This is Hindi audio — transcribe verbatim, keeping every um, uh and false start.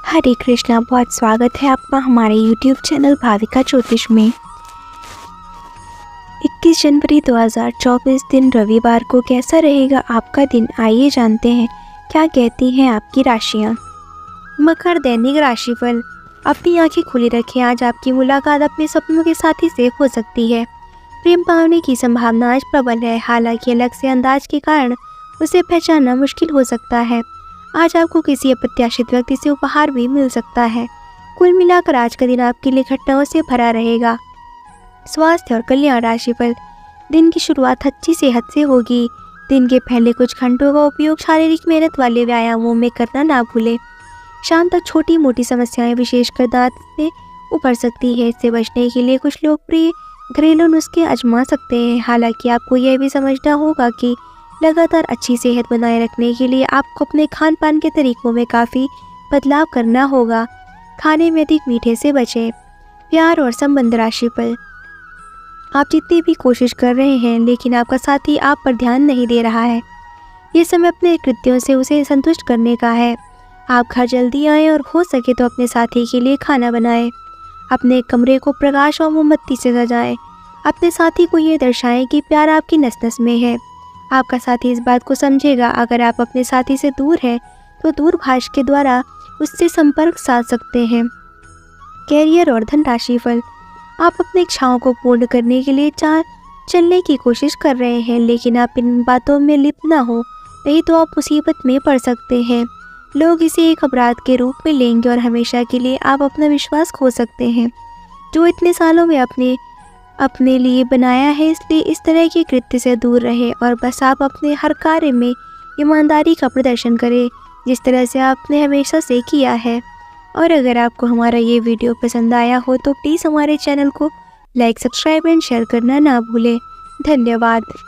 हरे कृष्णा, बहुत स्वागत है आपका हमारे यूट्यूब चैनल भाविका ज्योतिष में। इक्कीस जनवरी दो हज़ार चौबीस दिन रविवार को कैसा रहेगा आपका दिन, आइए जानते हैं क्या कहती हैं आपकी राशियां। मकर दैनिक राशिफल। अपनी आंखें खुली रखें, आज आपकी मुलाकात अपने सपनों के साथी से हो सकती है। प्रेम पाने की संभावना आज प्रबल है, हालांकि अलग से अंदाज के कारण उसे पहचानना मुश्किल हो सकता है। आज आपको किसी अप्रत्याशित व्यक्ति से उपहार भी मिल सकता है। कुल मिलाकर आज का दिन आपके लिए घटनाओं से भरा रहेगा। स्वास्थ्य और कल्याण राशिफल। दिन की शुरुआत अच्छी सेहत से होगी। दिन के पहले कुछ घंटों का उपयोग शारीरिक मेहनत वाले व्यायामों में करना ना भूलें। शाम तक छोटी मोटी समस्याएं विशेषकर दांत से उभर सकती है। इससे बचने के लिए कुछ लोकप्रिय घरेलू नुस्खे आजमा सकते हैं। हालांकि आपको यह भी समझना होगा कि लगातार अच्छी सेहत बनाए रखने के लिए आपको अपने खान पान के तरीकों में काफ़ी बदलाव करना होगा। खाने में अधिक मीठे से बचें। प्यार और संबंध राशिफल। आप जितनी भी कोशिश कर रहे हैं लेकिन आपका साथी आप पर ध्यान नहीं दे रहा है। ये समय अपने कृत्यों से उसे संतुष्ट करने का है। आप घर जल्दी आएँ और हो सके तो अपने साथी के लिए खाना बनाएं। अपने कमरे को प्रकाश और मोमबत्ती से सजाएं। अपने साथी को ये दर्शाएं कि प्यार आपकी नस नस में है। आपका साथी इस बात को समझेगा। अगर आप अपने साथी से दूर हैं तो दूरभाष के द्वारा उससे संपर्क साध सकते हैं। कैरियर और धन राशिफल। आप अपनी इच्छाओं को पूर्ण करने के लिए चाह चलने की कोशिश कर रहे हैं, लेकिन आप इन बातों में लिप्त ना हो, नहीं तो आप मुसीबत में पड़ सकते हैं। लोग इसे एक अपराध के रूप में लेंगे और हमेशा के लिए आप अपना विश्वास खो सकते हैं जो इतने सालों में अपने अपने लिए बनाया है। इसलिए इस तरह के कृत्य से दूर रहे और बस आप अपने हर कार्य में ईमानदारी का प्रदर्शन करें, जिस तरह से आपने हमेशा से किया है। और अगर आपको हमारा ये वीडियो पसंद आया हो तो प्लीज़ हमारे चैनल को लाइक, सब्सक्राइब एंड शेयर करना ना भूलें। धन्यवाद।